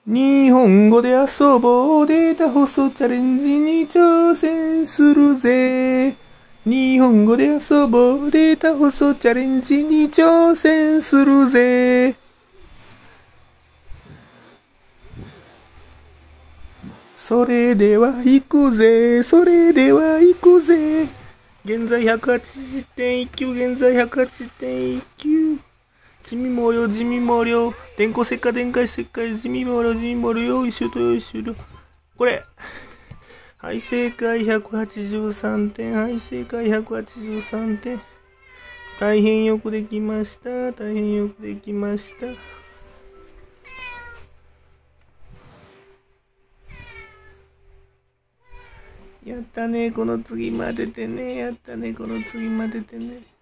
日本語で遊ぼう。データ放送チャレンジに挑戦するぜ。日本語で遊ぼう。データ放送チャレンジに挑戦するぜ。それでは行くぜ。それでは行くぜ。現在180.19。現在180.19。地味毛量、地味毛量。電光石火、電解石灰、地味毛量、地味毛量。よいしょとよいしょと。これ。はい、正解183点。はい、正解183点。大変よくできました。大変よくできました。やったね、この次まででね。やったね、この次まででね。